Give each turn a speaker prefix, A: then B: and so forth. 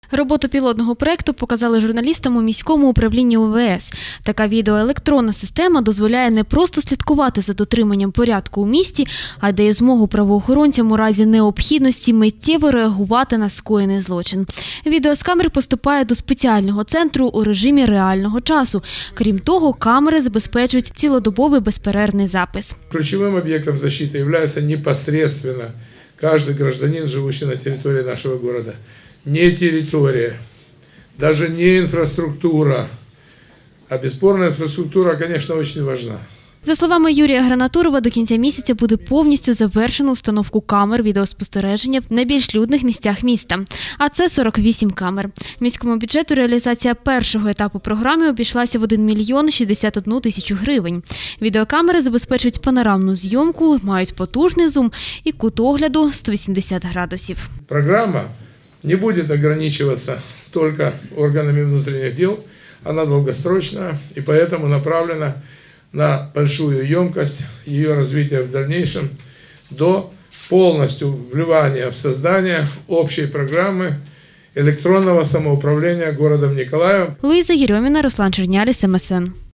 A: Роботу пілотного проєкту показали журналістам у міському управлінні УВС. Така відеоелектронна система дозволяє не просто слідкувати за дотриманням порядку у місті, а дає змогу правоохоронцям у разі необхідності миттєво реагувати на скоєний злочин. Відео з камер поступає до спеціального центру у режимі реального часу. Крім того, камери забезпечують цілодобовий безперервний запис.
B: Ключовим об'єктом захисту є непосредственно кожен громадянин, живущий на території нашого міста. Не территория, даже не инфраструктура. А бесспорная инфраструктура, конечно, очень важна.
A: За словами Юрія Гранатурова, до кінця місяця буде повністю завершено установку камер відеоспостереження в найбільш людних місцях міста. А це 48 камер. Міському бюджету реалізація першого етапу програми обійшлася в 1 мільйон 61 тисячу гривень. Відеокамери забезпечують панорамну зйомку, мають потужний зум і кут огляду 180 градусів.
B: Программа не будет ограничиваться только органами внутренних дел, она долгосрочная и поэтому направлена на большую емкость ее развития в дальнейшем до полностью вливания в создание общей программы электронного самоуправления городом Николаевым.
A: Луїза Єрьоміна, Руслан Черняліс, МСН.